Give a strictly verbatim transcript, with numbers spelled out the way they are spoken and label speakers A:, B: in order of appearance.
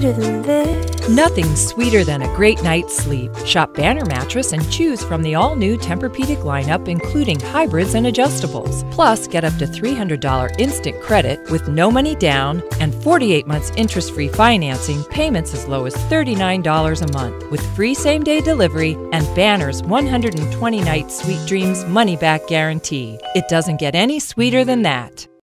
A: sweeter than this.
B: Nothing's sweeter than a great night's sleep. Shop Banner Mattress and choose from the all-new Tempur Pedic lineup, including hybrids and adjustables. Plus, get up to three hundred dollars instant credit with no money down and forty-eight months interest-free financing, payments as low as thirty-nine dollars a month, with free same-day delivery and Banner's one hundred twenty night Sweet Dreams money-back guarantee. It doesn't get any sweeter than that.